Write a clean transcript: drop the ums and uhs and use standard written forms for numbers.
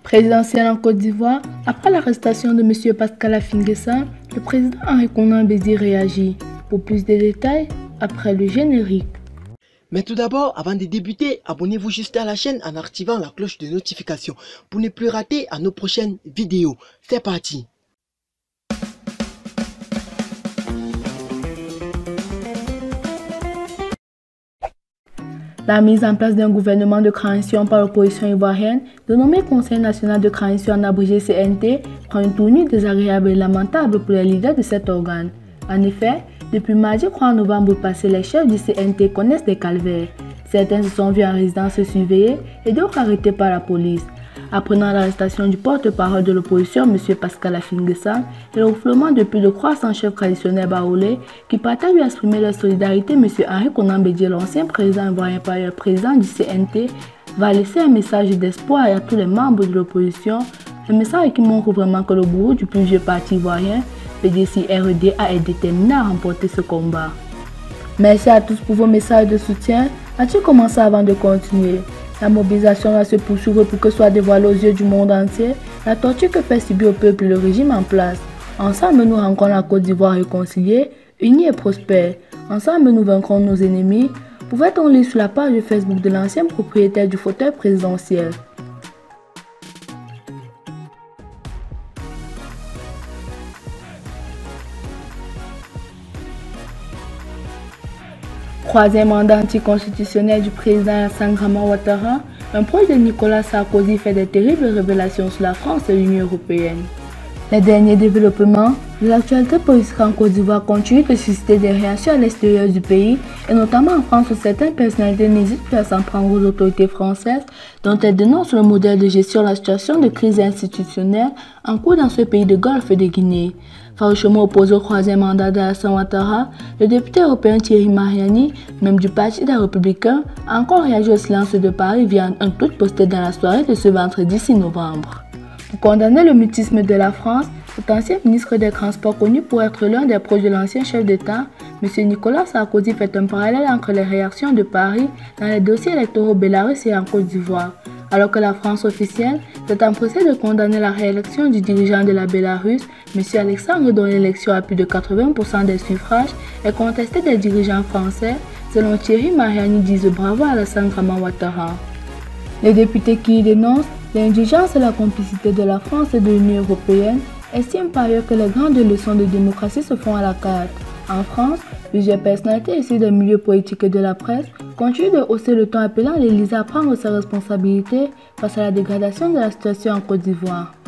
Présidentielle en Côte d'Ivoire, après l'arrestation de M. Pascal Affi-N'Guessan, le président Henri Konan Bédié réagit. Pour plus de détails, après le générique. Mais tout d'abord, avant de débuter, abonnez-vous juste à la chaîne en activant la cloche de notification pour ne plus rater à nos prochaines vidéos. C'est parti! La mise en place d'un gouvernement de transition par l'opposition ivoirienne, dénommé Conseil national de transition en abrégé CNT, prend une tournure désagréable et lamentable pour les leaders de cet organe. En effet, depuis mardi 3 novembre passé, les chefs du CNT connaissent des calvaires. Certains se sont vus en résidence surveillée et d'autres arrêtés par la police. Apprenant l'arrestation du porte-parole de l'opposition, M. Pascal Affi-N'Guessan, et le refoulement de plus de 300 chefs traditionnels baoulés qui partaient lui exprimer leur solidarité, M. Henri Konan Bédié, l'ancien président ivoirien par ailleurs président du CNT, va laisser un message d'espoir à tous les membres de l'opposition, un message qui montre vraiment que le gourou du plus vieux parti ivoirien, PDC-RED, a été déterminé à remporter ce combat. Merci à tous pour vos messages de soutien. As-tu commencé avant de continuer? La mobilisation va se poursuivre pour que soit dévoilée aux yeux du monde entier la torture que fait subir au peuple le régime en place. Ensemble, nous rendrons la Côte d'Ivoire réconciliée, unie et prospère. Ensemble, nous vaincrons nos ennemis. Pouvait-on lire sur la page Facebook de l'ancien propriétaire du fauteuil présidentiel. Troisième mandat anticonstitutionnel du président Alassane Dramane Ouattara, un proche de Nicolas Sarkozy fait des terribles révélations sur la France et l'Union européenne. Les derniers développements de l'actualité politique en Côte d'Ivoire continuent de susciter des réactions à l'extérieur du pays, et notamment en France où certaines personnalités n'hésitent plus à s'en prendre aux autorités françaises, dont elles dénoncent le modèle de gestion de la situation de crise institutionnelle en cours dans ce pays de Golfe de Guinée. Farouchement opposé au troisième mandat d'Alassane Ouattara, le député européen Thierry Mariani, même du Parti des Républicains, a encore réagi au silence de Paris via un tweet posté dans la soirée de ce vendredi 6 novembre. Pour condamner le mutisme de la France, cet ancien ministre des Transports connu pour être l'un des proches de l'ancien chef d'État, M. Nicolas Sarkozy fait un parallèle entre les réactions de Paris dans les dossiers électoraux bélarusses et en Côte d'Ivoire. Alors que la France officielle s'est empressée de condamner la réélection du dirigeant de la Bélarus, M. Alexandre, dont l'élection a plus de 80% des suffrages, est contestée des dirigeants français, selon Thierry Mariani disent bravo à Alassane Dramane Ouattara. Les députés qui y dénoncent l'indigence et la complicité de la France et de l'Union européenne estiment par ailleurs que les grandes leçons de démocratie se font à la carte. En France, plusieurs personnalités issues des milieux politiques et de la presse continuent de hausser le ton appelant l'Élysée à prendre ses responsabilités face à la dégradation de la situation en Côte d'Ivoire.